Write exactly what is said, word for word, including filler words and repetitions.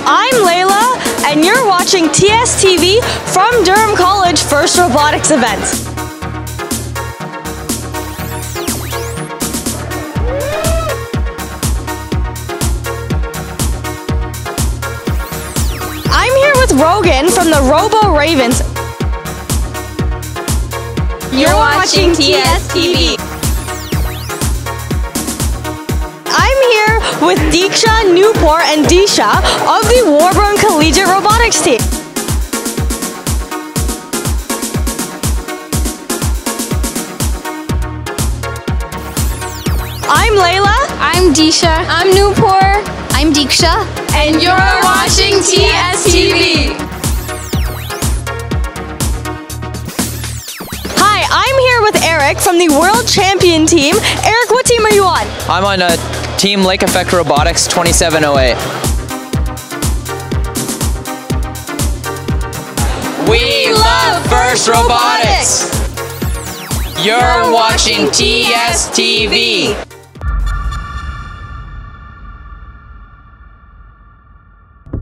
I'm Layla, and you're watching T S T V from Durham College FIRST Robotics event. I'm here with Rogan from the Robo Ravens. You're watching T S T V. I'm here with Diksha, Newport, and Disha of the Warburn Collegiate Robotics team. I'm Layla. I'm Disha. I'm Newport. I'm Diksha. And you're watching T S T V. Hi, I'm here with Eric from the World Champion team. Eric, what team are you on? I'm on a Team Lake Effect Robotics twenty-seven oh eight. We love FIRST Robotics! You're watching T S T V.